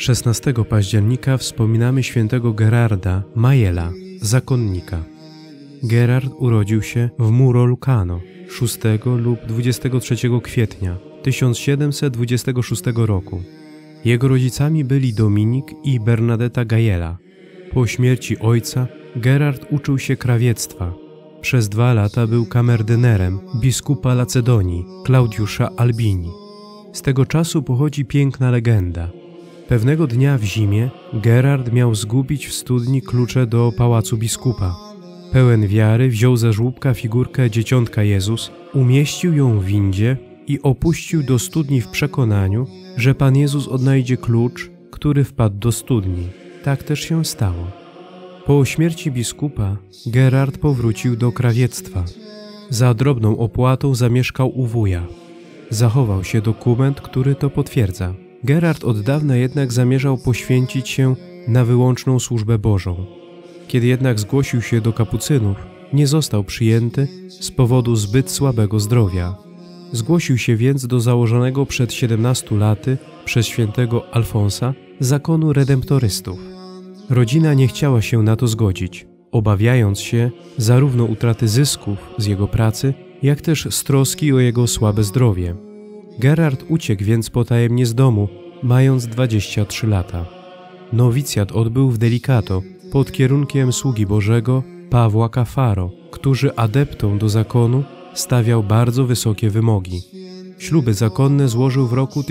16 października wspominamy świętego Gerarda Majela, zakonnika. Gerard urodził się w Muro Lucano 6 lub 23 kwietnia 1726 roku. Jego rodzicami byli Dominik i Bernadetta Gajela. Po śmierci ojca Gerard uczył się krawiectwa. Przez 2 lata był kamerdynerem biskupa Lacedonii, Klaudiusza Albini. Z tego czasu pochodzi piękna legenda. Pewnego dnia w zimie Gerard miał zgubić w studni klucze do pałacu biskupa. Pełen wiary wziął ze żłóbka figurkę Dzieciątka Jezus, umieścił ją w windzie i opuścił do studni w przekonaniu, że Pan Jezus odnajdzie klucz, który wpadł do studni. Tak też się stało. Po śmierci biskupa Gerard powrócił do krawiectwa. Za drobną opłatą zamieszkał u wuja. Zachował się dokument, który to potwierdza. Gerard od dawna jednak zamierzał poświęcić się na wyłączną służbę Bożą. Kiedy jednak zgłosił się do kapucynów, nie został przyjęty z powodu zbyt słabego zdrowia. Zgłosił się więc do założonego przed 17 laty przez świętego Alfonsa zakonu redemptorystów. Rodzina nie chciała się na to zgodzić, obawiając się zarówno utraty zysków z jego pracy, jak też z troski o jego słabe zdrowie. Gerard uciekł więc potajemnie z domu, mając 23 lata. Nowicjat odbył w Delicato pod kierunkiem sługi Bożego Pawła Cafaro, który adeptom do zakonu stawiał bardzo wysokie wymogi. Śluby zakonne złożył w roku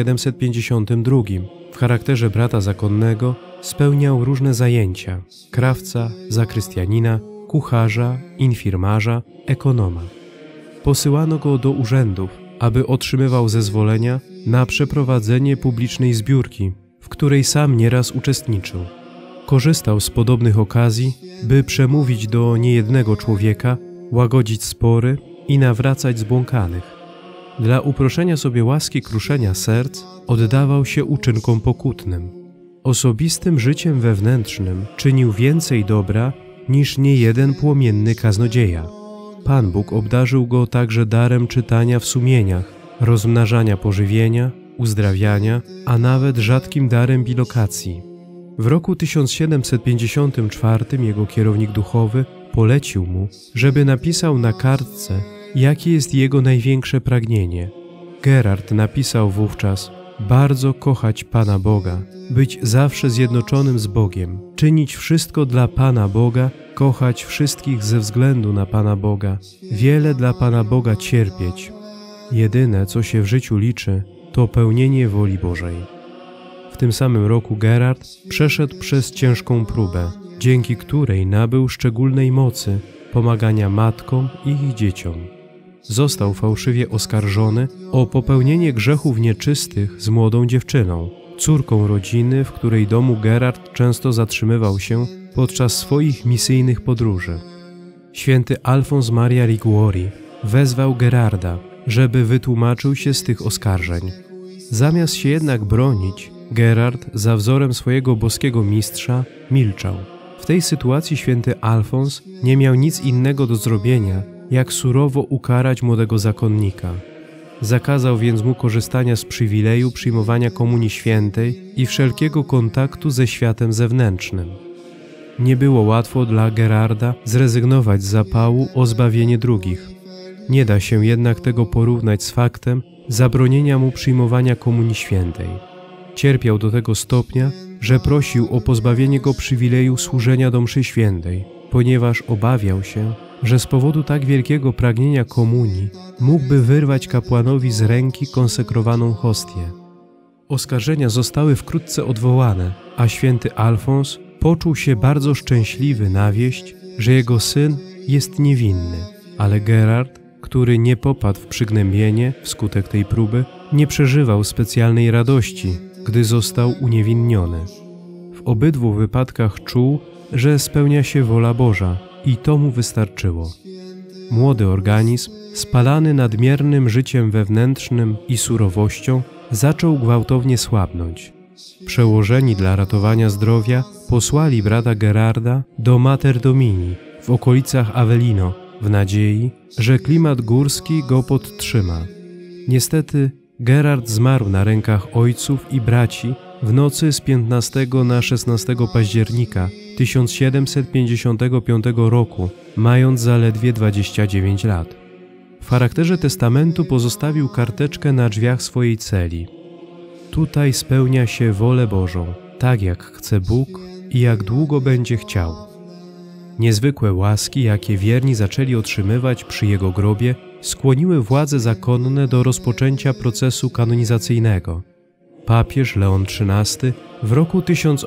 1752. W charakterze brata zakonnego spełniał różne zajęcia: krawca, zakrystianina, kucharza, infirmarza, ekonoma. Posyłano go do urzędów, aby otrzymywał zezwolenia na przeprowadzenie publicznej zbiórki, w której sam nieraz uczestniczył. Korzystał z podobnych okazji, by przemówić do niejednego człowieka, łagodzić spory i nawracać zbłąkanych. Dla uproszenia sobie łaski kruszenia serc oddawał się uczynkom pokutnym. Osobistym życiem wewnętrznym czynił więcej dobra niż niejeden płomienny kaznodzieja. Pan Bóg obdarzył go także darem czytania w sumieniach, rozmnażania pożywienia, uzdrawiania, a nawet rzadkim darem bilokacji. W roku 1754 jego kierownik duchowy polecił mu, żeby napisał na kartce, jakie jest jego największe pragnienie. Gerard napisał wówczas: bardzo kochać Pana Boga, być zawsze zjednoczonym z Bogiem, czynić wszystko dla Pana Boga, kochać wszystkich ze względu na Pana Boga, wiele dla Pana Boga cierpieć. Jedyne, co się w życiu liczy, to pełnienie woli Bożej. W tym samym roku Gerard przeszedł przez ciężką próbę, dzięki której nabył szczególnej mocy pomagania matkom i ich dzieciom. Został fałszywie oskarżony o popełnienie grzechów nieczystych z młodą dziewczyną, córką rodziny, w której domu Gerard często zatrzymywał się podczas swoich misyjnych podróży. Święty Alfons Maria Liguori wezwał Gerarda, żeby wytłumaczył się z tych oskarżeń. Zamiast się jednak bronić, Gerard, za wzorem swojego boskiego mistrza, milczał. W tej sytuacji święty Alfons nie miał nic innego do zrobienia, jak surowo ukarać młodego zakonnika. Zakazał więc mu korzystania z przywileju przyjmowania komunii świętej i wszelkiego kontaktu ze światem zewnętrznym. Nie było łatwo dla Gerarda zrezygnować z zapału o zbawienie drugich. Nie da się jednak tego porównać z faktem zabronienia mu przyjmowania komunii świętej. Cierpiał do tego stopnia, że prosił o pozbawienie go przywileju służenia do mszy świętej, ponieważ obawiał się, że z powodu tak wielkiego pragnienia komunii mógłby wyrwać kapłanowi z ręki konsekrowaną hostię. Oskarżenia zostały wkrótce odwołane, a święty Alfons poczuł się bardzo szczęśliwy na wieść, że jego syn jest niewinny, ale Gerard, który nie popadł w przygnębienie wskutek tej próby, nie przeżywał specjalnej radości, gdy został uniewinniony. W obydwu wypadkach czuł, że spełnia się wola Boża i to mu wystarczyło. Młody organizm, spalany nadmiernym życiem wewnętrznym i surowością, zaczął gwałtownie słabnąć. Przełożeni dla ratowania zdrowia posłali brata Gerarda do Mater Domini w okolicach Avellino w nadziei, że klimat górski go podtrzyma. Niestety Gerard zmarł na rękach ojców i braci W nocy z 15 na 16 października 1755 roku, mając zaledwie 29 lat. W charakterze testamentu pozostawił karteczkę na drzwiach swojej celi. Tutaj spełnia się wolę Bożą, tak jak chce Bóg i jak długo będzie chciał. Niezwykłe łaski, jakie wierni zaczęli otrzymywać przy jego grobie, skłoniły władze zakonne do rozpoczęcia procesu kanonizacyjnego. Papież Leon XIII w roku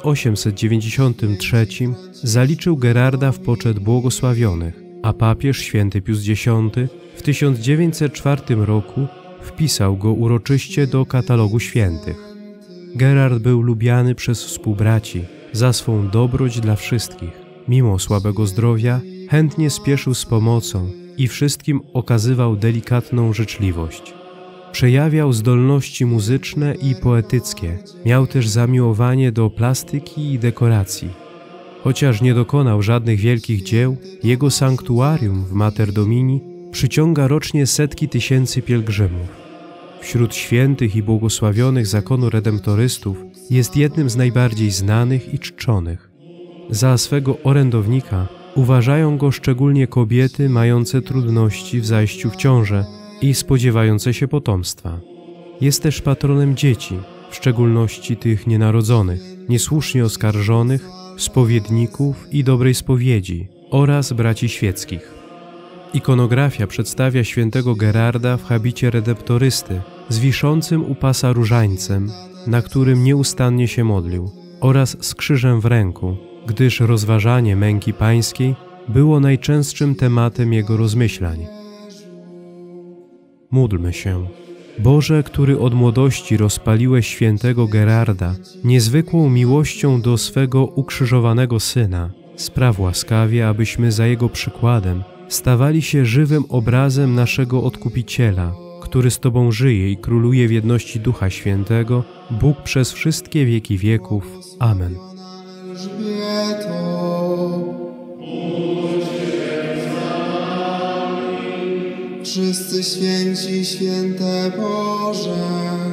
1893 zaliczył Gerarda w poczet błogosławionych, a papież święty Pius X w 1904 roku wpisał go uroczyście do katalogu świętych. Gerard był lubiany przez współbraci za swą dobroć dla wszystkich. Mimo słabego zdrowia chętnie spieszył z pomocą i wszystkim okazywał delikatną życzliwość. Przejawiał zdolności muzyczne i poetyckie, miał też zamiłowanie do plastyki i dekoracji. Chociaż nie dokonał żadnych wielkich dzieł, jego sanktuarium w Mater Domini przyciąga rocznie setki tysięcy pielgrzymów. Wśród świętych i błogosławionych zakonu redemptorystów jest jednym z najbardziej znanych i czczonych. Za swego orędownika uważają go szczególnie kobiety mające trudności w zajściu w ciążę i spodziewające się potomstwa. Jest też patronem dzieci, w szczególności tych nienarodzonych, niesłusznie oskarżonych, spowiedników i dobrej spowiedzi oraz braci świeckich. Ikonografia przedstawia świętego Gerarda w habicie redemptorysty z wiszącym u pasa różańcem, na którym nieustannie się modlił, oraz z krzyżem w ręku, gdyż rozważanie męki pańskiej było najczęstszym tematem jego rozmyślań. Módlmy się. Boże, który od młodości rozpaliłeś świętego Gerarda niezwykłą miłością do swego ukrzyżowanego Syna, spraw łaskawie, abyśmy za Jego przykładem stawali się żywym obrazem naszego Odkupiciela, który z Tobą żyje i króluje w jedności Ducha Świętego, Bóg przez wszystkie wieki wieków. Amen. Wszyscy święci, święte Boże.